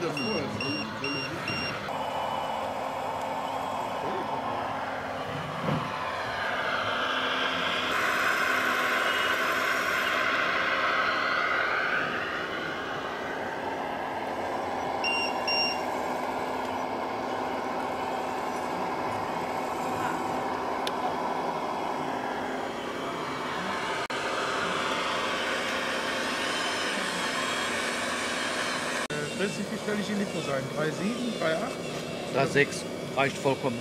Wie stelle ich die Litmus ein? 3,7, 3,8? 3,6 reicht vollkommen.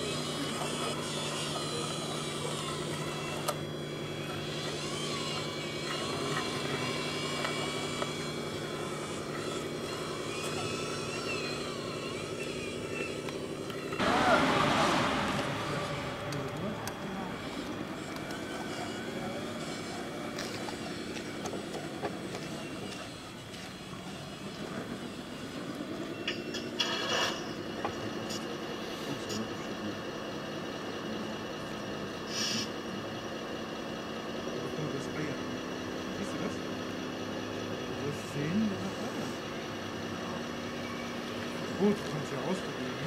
Gut, kannst du ja ausprobieren.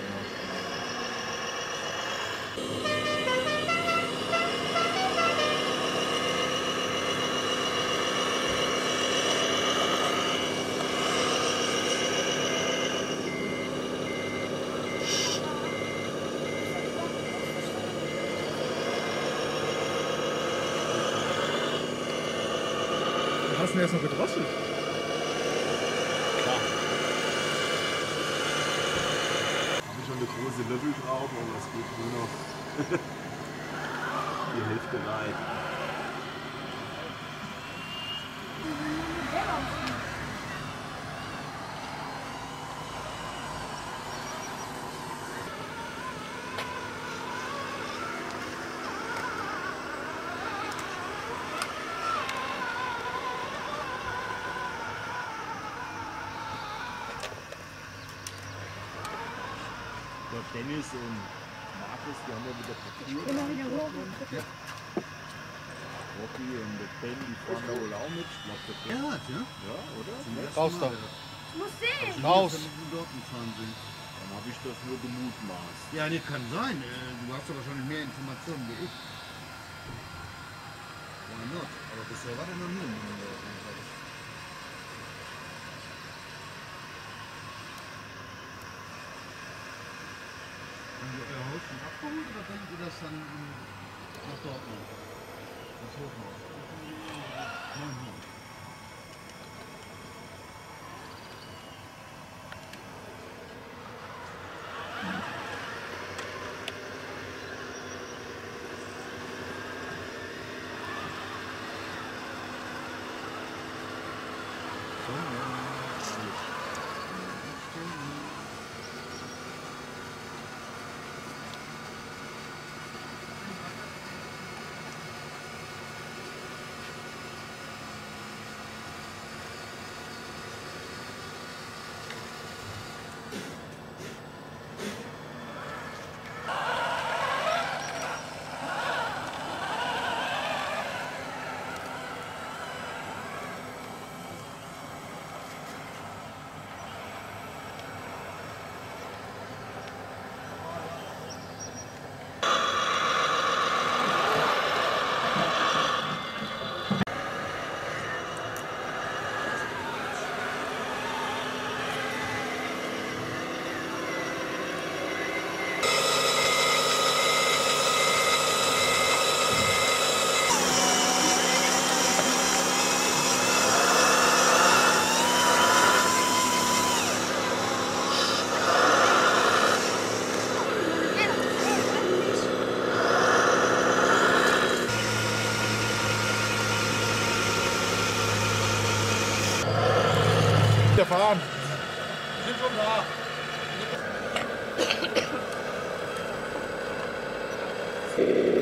Hast du denn jetzt noch gedrosselt? Klar. Habe ich schon eine große Löffel drauf, aber es geht nur noch die Hälfte rein. Dennis und Markus, die haben ja wieder Parcours. Ja. Rocky und der Ben, die fahren da wohl auch mit. Ja, ja. Ja, oder? Raus da. Muss sehen. Raus. Dann habe ich das nur gemutmaßt. Ja, das kann sein. Du hast doch wahrscheinlich mehr Informationen wie ich. Why not? Aber bisher war der noch nie in der Haben Sie euer Haus schon abgeholt oder könnt ihr das dann nach Dortmund? Das Hochhaus? 900. Der fahren. Wir sind schon da.